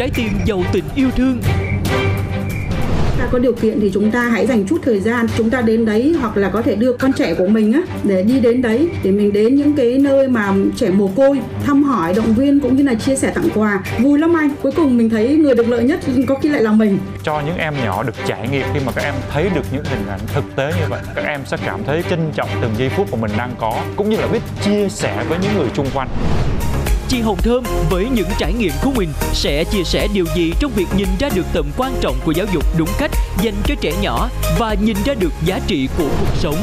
trái tim giàu tình yêu thương. Có điều kiện thì chúng ta hãy dành chút thời gian, chúng ta đến đấy, hoặc là có thể đưa con trẻ của mình á để đi đến đấy, để mình đến những cái nơi mà trẻ mồ côi, thăm hỏi, động viên cũng như là chia sẻ tặng quà. Vui lắm anh. Cuối cùng mình thấy người được lợi nhất có khi lại là mình. Cho những em nhỏ được trải nghiệm, khi mà các em thấy được những hình ảnh thực tế như vậy, các em sẽ cảm thấy trân trọng từng giây phút mà mình đang có, cũng như là biết chia sẻ với những người xung quanh. Chị Hồng Thơm với những trải nghiệm của mình sẽ chia sẻ điều gì trong việc nhìn ra được tầm quan trọng của giáo dục đúng cách dành cho trẻ nhỏ và nhìn ra được giá trị của cuộc sống.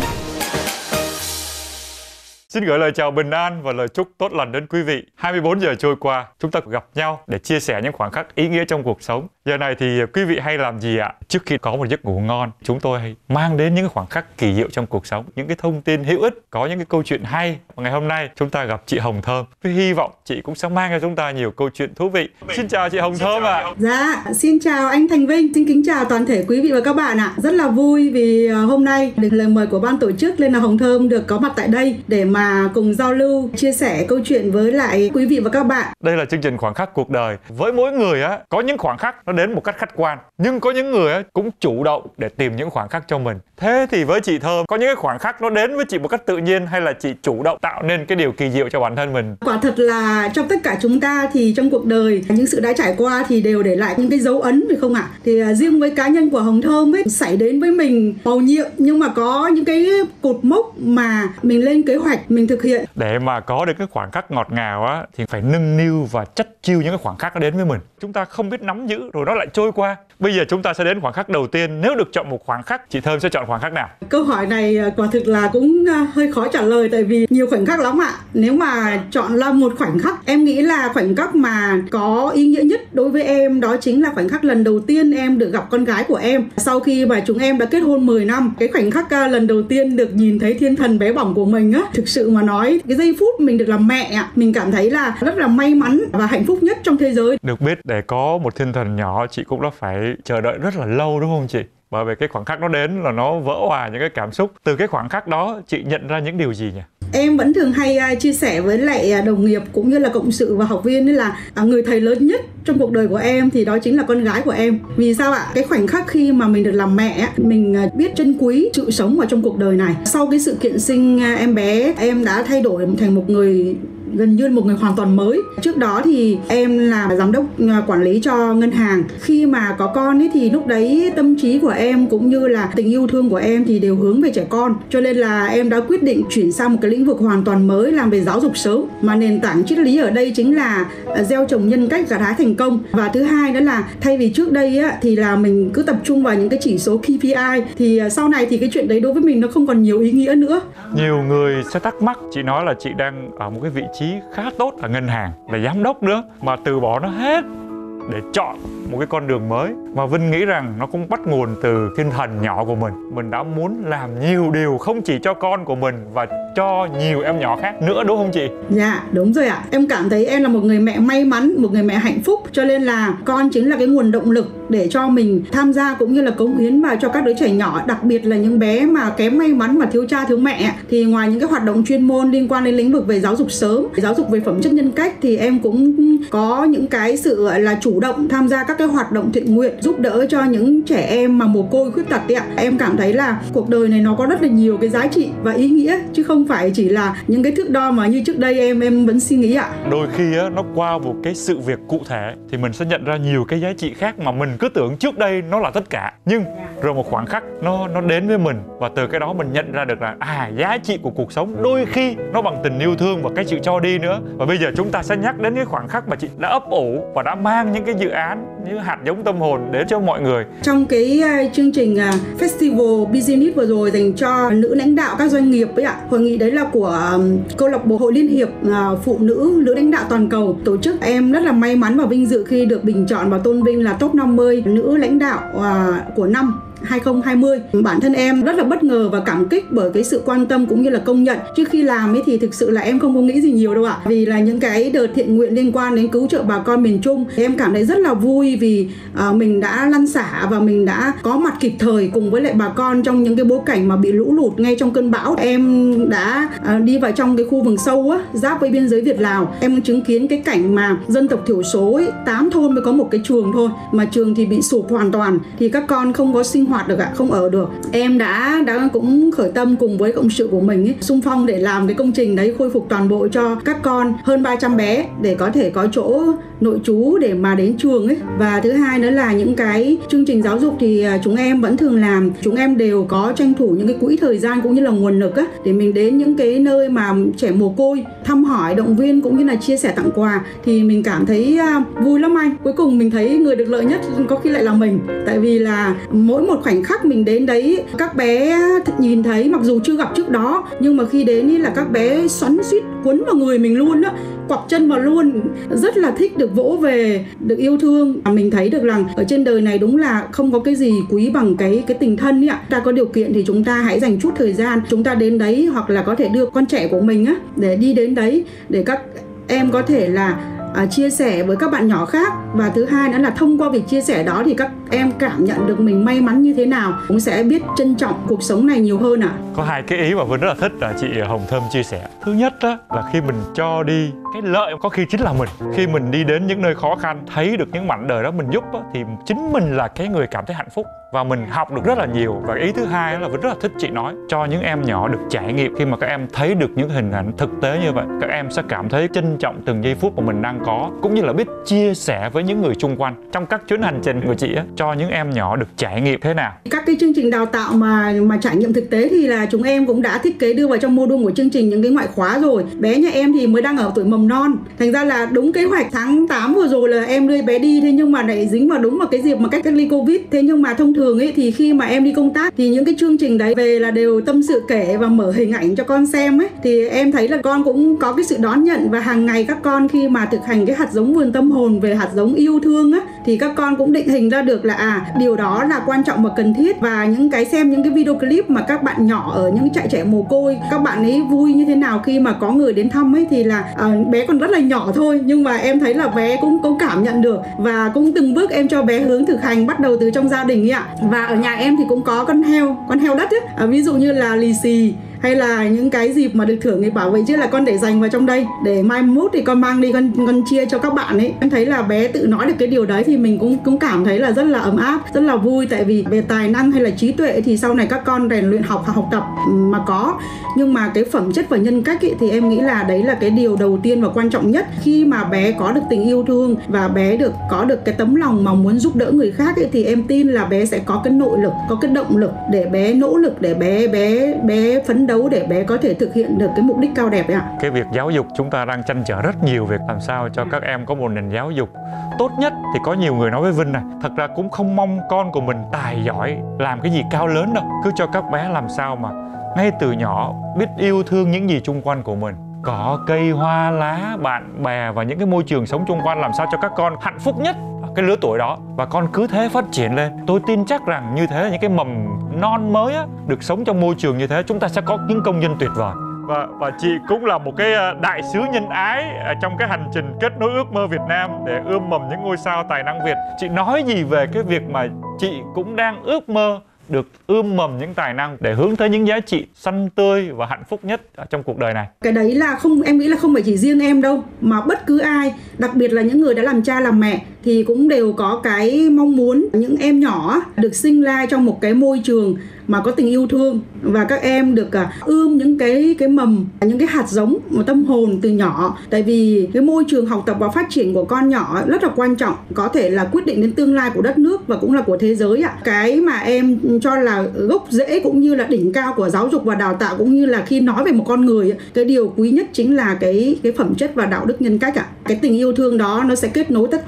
Xin gửi lời chào bình an và lời chúc tốt lành đến quý vị. 24 giờ trôi qua, chúng ta gặp nhau để chia sẻ những khoảnh khắc ý nghĩa trong cuộc sống. Giờ này thì quý vị hay làm gì ạ? Trước khi có một giấc ngủ ngon, chúng tôi hay mang đến những khoảnh khắc kỳ diệu trong cuộc sống, những cái thông tin hữu ích, có những cái câu chuyện hay. Và ngày hôm nay chúng ta gặp chị Hồng Thơm. Tôi hy vọng chị cũng sẽ mang cho chúng ta nhiều câu chuyện thú vị. Xin chào chị Hồng Thơm ạ. Dạ, xin chào anh Thành Vinh, xin kính chào toàn thể quý vị và các bạn ạ. Rất là vui vì hôm nay được lời mời của ban tổ chức nên là Hồng Thơm được có mặt tại đây để mà cùng giao lưu, chia sẻ câu chuyện với lại quý vị và các bạn. Đây là chương trình Khoảnh khắc cuộc đời. Với mỗi người á, có những khoảnh khắc nó đến một cách khách quan, nhưng có những người á cũng chủ động để tìm những khoảnh khắc cho mình. Thế thì với chị Thơm, có những cái khoảnh khắc nó đến với chị một cách tự nhiên, hay là chị chủ động tạo nên cái điều kỳ diệu cho bản thân mình? Quả thật là trong tất cả chúng ta thì trong cuộc đời, những sự đã trải qua thì đều để lại những cái dấu ấn, phải không ạ? Thì riêng với cá nhân của Hồng Thơm ấy, xảy đến với mình mầu nhiệm, nhưng mà có những cái cột mốc mà mình lên kế hoạch, mình thực hiện. Để mà có được cái khoảnh khắc ngọt ngào á thì phải nâng niu và chất chiêu những cái khoảnh khắc nó đến với mình. Chúng ta không biết nắm giữ rồi nó lại trôi qua. Bây giờ chúng ta sẽ đến khoảnh khắc đầu tiên. Nếu được chọn một khoảnh khắc, chị Thơm sẽ chọn khoảnh khắc nào? Câu hỏi này quả thực là cũng hơi khó trả lời, tại vì nhiều khoảnh khắc lắm ạ. Nếu mà chọn là một khoảnh khắc, em nghĩ là khoảnh khắc mà có ý nghĩa nhất đối với em đó chính là khoảnh khắc lần đầu tiên em được gặp con gái của em. Sau khi mà chúng em đã kết hôn 10 năm, cái khoảnh khắc lần đầu tiên được nhìn thấy thiên thần bé bỏng của mình á, thực sự mà nói, cái giây phút mình được làm mẹ, mình cảm thấy là rất là may mắn và hạnh phúc nhất trong thế giới. Được biết để có một thiên thần nhỏ, chị cũng đã phải chờ đợi rất là lâu đúng không chị? Bởi vì cái khoảnh khắc nó đến là nó vỡ hòa những cái cảm xúc. Từ cái khoảnh khắc đó, chị nhận ra những điều gì nhỉ? Em vẫn thường hay chia sẻ với lại đồng nghiệp cũng như là cộng sự và học viên là người thầy lớn nhất trong cuộc đời của em thì đó chính là con gái của em. Vì sao ạ? Cái khoảnh khắc khi mà mình được làm mẹ, mình biết trân quý sự sống ở trong cuộc đời này. Sau cái sự kiện sinh em bé, em đã thay đổi thành một người, gần như một người hoàn toàn mới. Trước đó thì em là giám đốc quản lý cho ngân hàng. Khi mà có con ấy thì lúc đấy tâm trí của em cũng như là tình yêu thương của em thì đều hướng về trẻ con. Cho nên là em đã quyết định chuyển sang một cái lĩnh vực hoàn toàn mới, làm về giáo dục sớm. Mà nền tảng triết lý ở đây chính là gieo trồng nhân cách, gặt hái thành công. Và thứ hai đó là thay vì trước đây á, thì là mình cứ tập trung vào những cái chỉ số KPI, thì sau này thì cái chuyện đấy đối với mình nó không còn nhiều ý nghĩa nữa. Nhiều người sẽ thắc mắc, chị nói là chị đang ở một cái vị trí khá tốt ở ngân hàng, là giám đốc nữa, mà từ bỏ nó hết để chọn một cái con đường mới. Mà Vinh nghĩ rằng nó cũng bắt nguồn từ thiên thần nhỏ của mình. Mình đã muốn làm nhiều điều không chỉ cho con của mình và cho nhiều em nhỏ khác nữa, đúng không chị? Dạ, đúng rồi ạ. Em cảm thấy em là một người mẹ may mắn, một người mẹ hạnh phúc. Cho nên là con chính là cái nguồn động lực để cho mình tham gia cũng như là cống hiến vào cho các đứa trẻ nhỏ. Đặc biệt là những bé mà kém may mắn mà thiếu cha thiếu mẹ. Thì ngoài những cái hoạt động chuyên môn liên quan đến lĩnh vực về giáo dục sớm, giáo dục về phẩm chất nhân cách, thì em cũng có những cái sự gọi là chủ động tham gia các cái hoạt động thiện nguyện giúp đỡ cho những trẻ em mà mồ côi khuyết tật ấy ạ. Em cảm thấy là cuộc đời này nó có rất là nhiều cái giá trị và ý nghĩa, chứ không phải chỉ là những cái thước đo mà như trước đây em vẫn suy nghĩ ạ. Đôi khi á, nó qua một cái sự việc cụ thể thì mình sẽ nhận ra nhiều cái giá trị khác mà mình cứ tưởng trước đây nó là tất cả. Nhưng rồi một khoảng khắc nó đến với mình, và từ cái đó mình nhận ra được là giá trị của cuộc sống đôi khi nó bằng tình yêu thương và cái sự cho đi nữa. Và bây giờ chúng ta sẽ nhắc đến cái khoảnh khắc mà chị đã ấp ủ và đã mang những cái dự án như hạt giống tâm hồn đến cho mọi người. Trong cái chương trình Festival Business vừa rồi dành cho nữ lãnh đạo các doanh nghiệp ấy ạ, hội nghị đấy là của câu lạc bộ Hội Liên hiệp Phụ nữ lãnh đạo toàn cầu tổ chức. Em rất là may mắn và vinh dự khi được bình chọn và tôn vinh là top 50 nữ lãnh đạo của năm 2020. Bản thân em rất là bất ngờ và cảm kích bởi cái sự quan tâm cũng như là công nhận. Trước khi làm ấy thì thực sự là em không có nghĩ gì nhiều đâu ạ. Vì là những cái đợt thiện nguyện liên quan đến cứu trợ bà con miền Trung, em cảm thấy rất là vui vì mình đã lăn xả và mình đã có mặt kịp thời cùng với lại bà con trong những cái bối cảnh mà bị lũ lụt ngay trong cơn bão. Em đã đi vào trong cái khu vùng sâu á, giáp với biên giới Việt Lào. Em chứng kiến cái cảnh mà dân tộc thiểu số ấy, 8 thôn mới có một cái trường thôi, mà trường thì bị sụp hoàn toàn, thì các con không có sinh hoạt được ạ, không ở được. Em đã cũng khởi tâm cùng với cộng sự của mình ấy, xung phong để làm cái công trình đấy, khôi phục toàn bộ cho các con hơn 300 bé để có thể có chỗ nội trú để mà đến trường ấy. Và thứ hai nữa là những cái chương trình giáo dục thì chúng em vẫn thường làm, chúng em đều có tranh thủ những cái quỹ thời gian cũng như là nguồn lực á, để mình đến những cái nơi mà trẻ mồ côi thăm hỏi, động viên cũng như là chia sẻ tặng quà. Thì mình cảm thấy vui lắm anh. Cuối cùng mình thấy người được lợi nhất có khi lại là mình, tại vì là mỗi một khoảnh khắc mình đến đấy, các bé nhìn thấy mặc dù chưa gặp trước đó, nhưng mà khi đến ý là các bé xoắn xuýt quấn vào người mình luôn á, quặp chân vào luôn, rất là thích được vỗ về, được yêu thương. Mình thấy được rằng ở trên đời này đúng là không có cái gì quý bằng cái tình thân ấy ạ. Ta có điều kiện thì chúng ta hãy dành chút thời gian, chúng ta đến đấy, hoặc là có thể đưa con trẻ của mình á để đi đến đấy để các em có thể là chia sẻ với các bạn nhỏ khác. Và thứ hai nữa là thông qua việc chia sẻ đó thì các em cảm nhận được mình may mắn như thế nào, cũng sẽ biết trân trọng cuộc sống này nhiều hơn ạ. Có hai cái ý mà Vinh rất là thích là chị Hồng Thơm chia sẻ. Thứ nhất á, là khi mình cho đi, cái lợi có khi chính là mình. Khi mình đi đến những nơi khó khăn, thấy được những mảnh đời đó mình giúp á, thì chính mình là cái người cảm thấy hạnh phúc và mình học được rất là nhiều. Và ý thứ hai là Vinh rất là thích chị nói, cho những em nhỏ được trải nghiệm. Khi mà các em thấy được những hình ảnh thực tế như vậy, các em sẽ cảm thấy trân trọng từng giây phút mà mình đang có, cũng như là biết chia sẻ với những người xung quanh. Trong các chuyến hành trình của chị á, cho những em nhỏ được trải nghiệm thế nào? Các cái chương trình đào tạo mà trải nghiệm thực tế thì là chúng em cũng đã thiết kế đưa vào trong mô đun của chương trình những cái ngoại khóa rồi. Bé nhà em thì mới đang ở tuổi mầm non, thành ra là đúng kế hoạch tháng 8 vừa rồi là em đưa bé đi, thế nhưng mà lại dính vào đúng vào cái dịp mà cách ly Covid. Thế nhưng mà thông thường ấy thì khi mà em đi công tác thì những cái chương trình đấy về là đều tâm sự kể và mở hình ảnh cho con xem ấy, thì em thấy là con cũng có cái sự đón nhận. Và hàng ngày các con khi mà thực hành cái hạt giống vườn tâm hồn về hạt giống yêu thương á, thì các con cũng định hình ra được là điều đó là quan trọng và cần thiết. Và xem những cái video clip mà các bạn nhỏ ở những trại trẻ mồ côi, các bạn ấy vui như thế nào khi mà có người đến thăm ấy, thì là bé còn rất là nhỏ thôi, nhưng mà em thấy là bé cũng cảm nhận được. Và cũng từng bước em cho bé hướng thực hành, bắt đầu từ trong gia đình ấy ạ. Và ở nhà em thì cũng có con heo đất ấy, ví dụ như là lì xì hay là những cái dịp mà được thưởng thì bảo vậy chứ là con để dành vào trong đây để mai mốt thì con mang đi con chia cho các bạn ấy. Em thấy là bé tự nói được cái điều đấy thì mình cũng cảm thấy là rất là ấm áp, rất là vui. Tại vì về tài năng hay là trí tuệ thì sau này các con rèn luyện học tập mà có, nhưng mà cái phẩm chất và nhân cách ấy, thì em nghĩ là đấy là cái điều đầu tiên và quan trọng nhất. Khi mà bé có được tình yêu thương và bé có được cái tấm lòng mà muốn giúp đỡ người khác ấy, thì em tin là bé sẽ có cái nội lực, có cái động lực để bé nỗ lực, để bé phấn đấu để bé có thể thực hiện được cái mục đích cao đẹp ấy ạ. Cái việc giáo dục chúng ta đang trăn trở rất nhiều việc làm sao cho các em có một nền giáo dục tốt nhất. Thì có nhiều người nói với Vinh này, thật ra cũng không mong con của mình tài giỏi làm cái gì cao lớn đâu, cứ cho các bé làm sao mà ngay từ nhỏ biết yêu thương những gì xung quanh của mình, cỏ cây hoa lá, bạn bè và những cái môi trường sống xung quanh, làm sao cho các con hạnh phúc nhất ở cái lứa tuổi đó. Và con cứ thế phát triển lên. Tôi tin chắc rằng như thế, những cái mầm non mới á, được sống trong môi trường như thế, chúng ta sẽ có những công dân tuyệt vời. Và chị cũng là một cái đại sứ nhân ái trong cái hành trình kết nối ước mơ Việt Nam để ươm mầm những ngôi sao tài năng Việt. Chị nói gì về cái việc mà chị cũng đang ước mơ được ươm mầm những tài năng để hướng tới những giá trị xanh tươi và hạnh phúc nhất ở trong cuộc đời này? Cái đấy là em nghĩ là không phải chỉ riêng em đâu, mà bất cứ ai, đặc biệt là những người đã làm cha làm mẹ thì cũng đều có cái mong muốn những em nhỏ được sinh ra trong một cái môi trường mà có tình yêu thương, và các em được ươm những cái mầm, những cái hạt giống một tâm hồn từ nhỏ. Tại vì cái môi trường học tập và phát triển của con nhỏ rất là quan trọng, có thể là quyết định đến tương lai của đất nước và cũng là của thế giới ạ. Cái mà em cho là gốc rễ cũng như là đỉnh cao của giáo dục và đào tạo, cũng như là khi nói về một con người, cái điều quý nhất chính là cái phẩm chất và đạo đức nhân cách ạ. Cái tình yêu thương đó nó sẽ kết nối tất cả.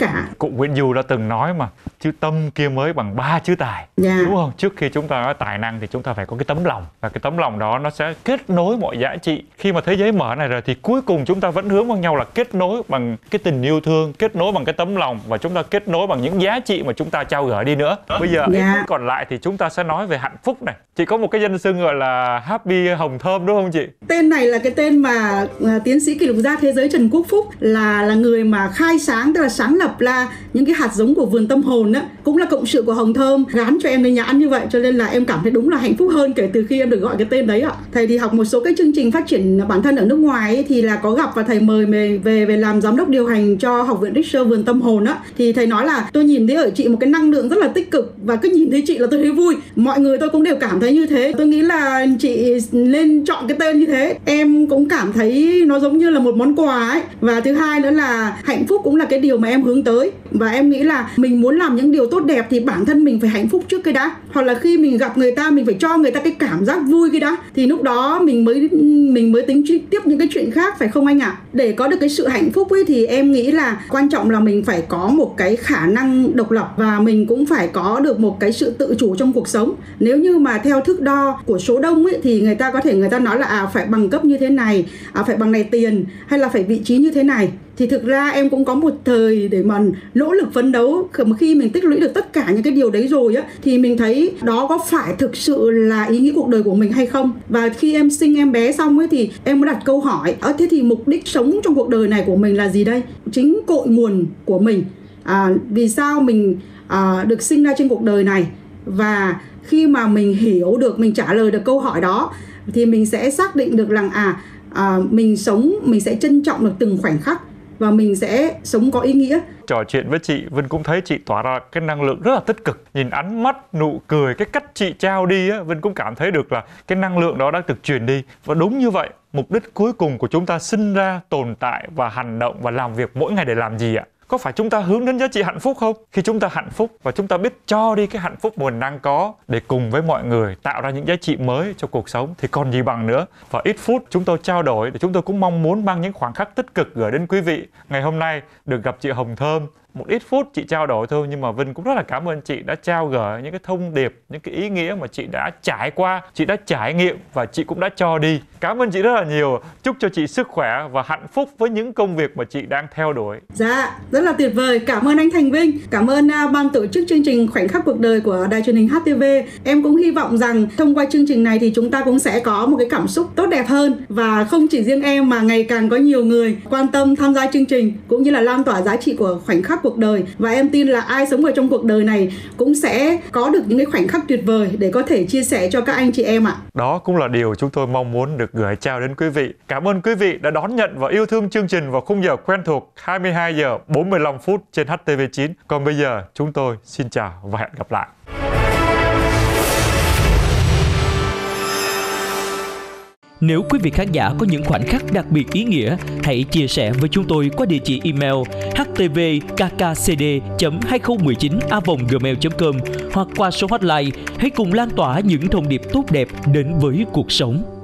cụ Nguyễn Du đã từng nói mà, chữ tâm kia mới bằng 3 chữ tài. Đúng không? Trước khi chúng ta nói tài năng thì chúng ta phải có cái tấm lòng, và cái tấm lòng đó nó sẽ kết nối mọi giá trị. Khi mà thế giới mở này rồi thì cuối cùng chúng ta vẫn hướng vào nhau là kết nối bằng cái tình yêu thương, kết nối bằng cái tấm lòng, và chúng ta kết nối bằng những giá trị mà chúng ta trao gửi đi nữa. Bây giờ ít phút còn lại thì chúng ta sẽ nói về hạnh phúc này. Chị có một cái danh xưng gọi là Happy Hồng Thơm đúng không chị? Tên này là cái tên mà tiến sĩ kỷ lục gia thế giới Trần Quốc Phúc là người mà khai sáng, tức là sáng lập ra những cái hạt giống của vườn tâm hồn á, cũng là cộng sự của Hồng Thơm gán cho em cái nhãn như vậy, cho nên là em cảm thấy đúng là hạnh phúc hơn kể từ khi em được gọi cái tên đấy ạ. Thầy thì học một số cái chương trình phát triển bản thân ở nước ngoài ấy, thì là có gặp và thầy mời về làm giám đốc điều hành cho Học viện Richter vườn tâm hồn á, thì thầy nói là tôi nhìn thấy ở chị một cái năng lượng rất là tích cực, và cứ nhìn thấy chị là tôi thấy vui. Mọi người tôi cũng đều cảm thấy như thế. Tôi nghĩ là chị nên chọn cái tên như thế. Em cũng cảm thấy nó giống như là một món quà ấy. Và thứ hai nữa là hạnh phúc cũng là cái điều mà em hướng tới. Và em nghĩ là mình muốn làm những điều tốt đẹp thì bản thân mình phải hạnh phúc trước cái đã. Hoặc là khi mình gặp người ta, mình phải cho người ta cái cảm giác vui cái đã, thì lúc đó mình mới tính tiếp những cái chuyện khác, phải không anh ạ? Để có được cái sự hạnh phúc ấy thì em nghĩ là quan trọng là mình phải có một cái khả năng độc lập, và mình cũng phải có được một cái sự tự chủ trong cuộc sống. Nếu như mà theo thước đo của số đông ấy thì người ta nói là phải bằng cấp như thế này, phải bằng này tiền, hay là phải vị trí như thế này. Thì thực ra em cũng có một thời để mà nỗ lực phấn đấu. Khi mình tích lũy được tất cả những cái điều đấy rồi á, thì mình thấy đó có phải thực sự là ý nghĩa cuộc đời của mình hay không. Và khi em sinh em bé xong ấy thì em mới đặt câu hỏi, thế thì mục đích sống trong cuộc đời này của mình là gì đây? Chính cội nguồn của mình, vì sao mình được sinh ra trên cuộc đời này. Và khi mà mình hiểu được, mình trả lời được câu hỏi đó, thì mình sẽ xác định được rằng mình sống, mình sẽ trân trọng được từng khoảnh khắc, và mình sẽ sống có ý nghĩa. Trò chuyện với chị, Vân cũng thấy chị tỏa ra cái năng lượng rất là tích cực. Nhìn ánh mắt, nụ cười, cái cách chị trao đi á, Vân cũng cảm thấy được là cái năng lượng đó đã được truyền đi. Và đúng như vậy, mục đích cuối cùng của chúng ta sinh ra, tồn tại và hành động và làm việc mỗi ngày để làm gì ạ? Có phải chúng ta hướng đến giá trị hạnh phúc không? Khi chúng ta hạnh phúc và chúng ta biết cho đi cái hạnh phúc mình đang có để cùng với mọi người tạo ra những giá trị mới cho cuộc sống thì còn gì bằng nữa. Và ít phút chúng tôi trao đổi thì chúng tôi cũng mong muốn mang những khoảnh khắc tích cực gửi đến quý vị. Ngày hôm nay được gặp chị Hồng Thơm, một ít phút chị trao đổi thôi, nhưng mà Vinh cũng rất là cảm ơn chị đã trao gửi những cái thông điệp, những cái ý nghĩa mà chị đã trải qua, chị đã trải nghiệm và chị cũng đã cho đi. Cảm ơn chị rất là nhiều. Chúc cho chị sức khỏe và hạnh phúc với những công việc mà chị đang theo đuổi. Dạ, rất là tuyệt vời. Cảm ơn anh Thành Vinh. Cảm ơn ban tổ chức chương trình Khoảnh khắc cuộc đời của đài truyền hình HTV. Em cũng hy vọng rằng thông qua chương trình này thì chúng ta cũng sẽ có một cái cảm xúc tốt đẹp hơn, và không chỉ riêng em mà ngày càng có nhiều người quan tâm tham gia chương trình cũng như là lan tỏa giá trị của khoảnh khắc cuộc đời. Và em tin là ai sống ở trong cuộc đời này cũng sẽ có được những cái khoảnh khắc tuyệt vời để có thể chia sẻ cho các anh chị em ạ. Đó cũng là điều chúng tôi mong muốn được gửi trao đến quý vị. Cảm ơn quý vị đã đón nhận và yêu thương chương trình vào khung giờ quen thuộc 22 giờ 45 phút trên HTV9. Còn bây giờ chúng tôi xin chào và hẹn gặp lại. Nếu quý vị khán giả có những khoảnh khắc đặc biệt ý nghĩa, hãy chia sẻ với chúng tôi qua địa chỉ email htvkkcd.2019@gmail.com hoặc qua số hotline. Hãy cùng lan tỏa những thông điệp tốt đẹp đến với cuộc sống.